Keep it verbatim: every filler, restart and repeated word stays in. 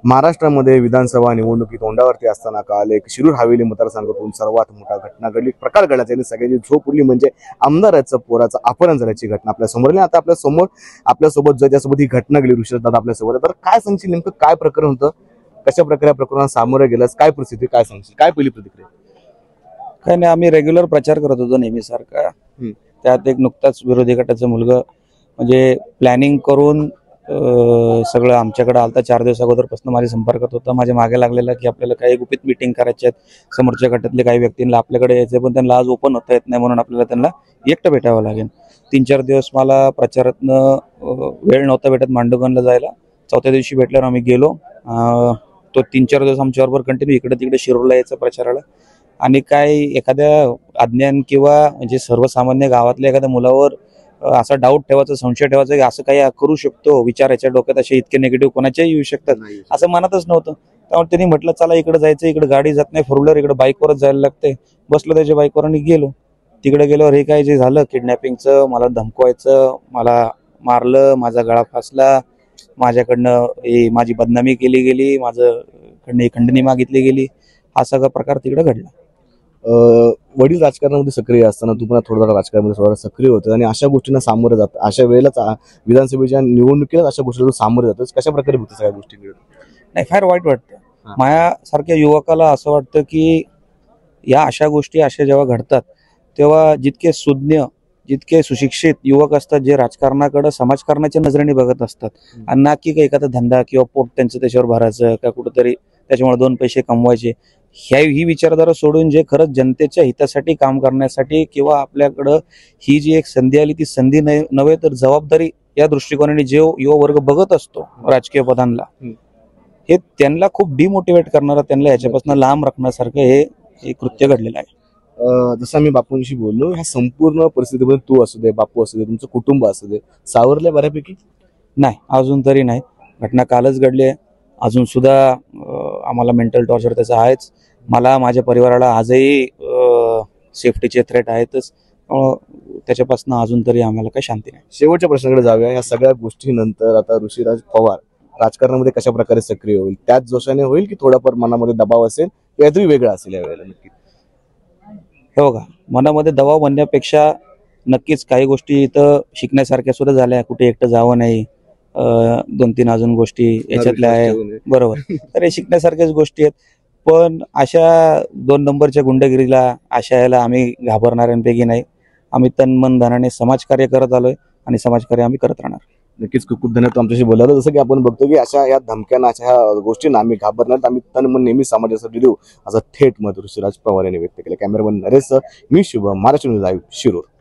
महाराष्ट्रामध्ये विधानसभा निवडणुकी तोंडावरती असताना काल एक शिरूर हवेली मतदारसंघातून सर्वात मोठा घटना घडली, प्रकार घडला, ज्याने सगळ्यांची झोप उडली. म्हणजे आमदाराचं पोराचं अपहरण झाल्याची घटना आपल्या समोर. आता आपल्या समोर आपल्यासोबत जर त्यासोबत ही घटना घडली ऋषी दादा आपल्यासोबत, तर काय सांगशील नेमकं काय प्रकरण होतं, कशा प्रकारे प्रकरणात सामोरं गेलंस, काय परिस्थिती, काय सांगशील, काय पहिली प्रतिक्रिया? काय नाही, आम्ही रेग्युलर प्रचार करत होतो नेहमीसारखा. त्यात एक नुकताच विरोधी गटाचा मुलगा म्हणजे प्लॅनिंग करून सगळं आमच्याकडे आलता. चार दिवस अगोदरपासून माझ्या संपर्कात होता, माझ्या मागे लागलेला की आपल्याला काही गुपित मीटिंग करायची आहेत, समोरच्या गटातले काही व्यक्तींना आपल्याकडे यायचे पण त्यांना आज ओपन होता येत नाही, म्हणून आपल्याला त्यांना एकटं भेटावं लागेल. तीन चार दिवस मला प्रचारातनं वेळ नव्हता भेटत मांडुगणला जायला. चौथ्या दिवशी भेटल्यावर आम्ही गेलो. तो तीन चार दिवस आमच्याबरोबर कंटिन्यू इकडे तिकडे शिरूरला यायचं प्रचाराला. आणि काय एखाद्या अज्ञान किंवा म्हणजे सर्वसामान्य गावातल्या एखाद्या मुलावर असा डाऊट ठेवायचा, संशय ठेवायचा की असं काही करू शकतो, विचार याच्या डोक्यात असे इतके निगेटिव्ह कोणाच्याही येऊ शकतात असं मनातच नव्हतं. त्यामुळे त्यांनी म्हटलं चला इकडे जायचं, इकडे गाडी जात नाही, फोर व्हीलर, इकडे बाईकवरच जायला लागते. बसलो त्याच्या बाईकवर आणि गेलो. तिकडे गेल्यावर हे काय जे झालं किडनॅपिंगचं, मला धमकवायचं, मला मारलं, माझा गळा फासला, माझ्याकडनं ही माझी बदनामी केली गेली, माझं कडनं खंडणी मागितली गेली, हा सगळा प्रकार तिकडे घडला. वडील राजकारणामध्ये सक्रिय असताना तू पण थोडं राजकारणामध्ये थोडा सक्रिय होतं आणि अशा गोष्टींना सामोरं जात, अशा वेळेलाच विधानसभेच्या निवडणुकीला अशा गोष्टीला सामोरं जातोस, कशा प्रकारे होतं सगळ्या गोष्टी? नाही, फार वाईट वाटतं. माझ्यासारख्या युवकाला असं वाटतं की या अशा गोष्टी अशा जेव्हा घडतात तेव्हा जितके सुज्ञ, जितके सुशिक्षित युवक असतात, जे राजकारणाकडे समाजकारणाच्या नजरेने बघत असतात आणि ना की एखादा धंदा किंवा पोट त्यांचं त्याच्यावर भरायचं का कुठंतरी त्याच्यामुळे दोन पैसे कमवायचे, ह्या ही विचारधारा सोडून जे खरंच जनतेच्या हितासाठी काम करण्यासाठी किंवा आपल्याकडं ही जी एक संधी आली ती संधी नव्हे तर जबाबदारी या दृष्टिकोनाने जे युवा वर्ग बघत असतो राजकीय पदांना, हे त्यांना खूप डिमोटिवेट करणारं, त्यांना याच्यापासून लांब राखण्यासारखं हे कृत्य घडलेलं आहे. जसं मी बापूंशी बोललो, ह्या संपूर्ण परिस्थितीमध्ये तू असू दे, बापू असू दे, तुमचं कुटुंब असू दे, सावरलंय बऱ्यापैकी? नाही, अजून तरी नाही. घटना कालच घडली आहे. अजून सुद्धा आम्हाला मेंटल टॉर्चर त्याचं आहेच. मला, माझ्या परिवाराला आजही सेफ्टीचे थ्रेट आहेतच. त्याच्यापासून अजून तरी आम्हाला काही शांती नाही. शेवटच्या प्रश्नाकडे जाऊया. या सगळ्या गोष्टीनंतर आता ऋषीराज पवार राजकारणामध्ये कशा प्रकारे सक्रिय होईल? त्याच जोशाने होईल की थोडाफार मनामध्ये दबाव असेल, काहीतरी वेगळं असेल या वेळेला? नक्की हे बघा, मनामध्ये दबाव म्हणण्यापेक्षा नक्कीच काही गोष्टी इथं शिकण्यासारख्या सुद्धा झाल्या. कुठे एकटं जावं नाही, दोन तीन अजून गोष्टी याच्यातल्या आहे, बरोबर. तर हे शिकण्यासारख्याच गोष्टी आहेत. पण अशा दोन नंबरच्या गुंडगिरीला, अशा याला आम्ही घाबरणाऱ्यांपैकी नाही. आम्ही तन मन धनाने समाजकार्य करत आलोय आणि समाजकार्य आम्ही करत राहणार. नक्कीच खूप खूप धन्यवाद आमच्याशी बोलायला. जसं की आपण बघतो की अशा या धमक्यांना, अशा ह्या गोष्टींना आम्ही घाबरणार, आम्ही तन मन नेहमी समाजासाठी देऊ, असं थेट मत ऋषीराज पवार यांनी व्यक्त केलं. कॅमेरामन नरेश, मी शुभम, महाराष्ट्र न्यूज लाईव्ह, शिरूर.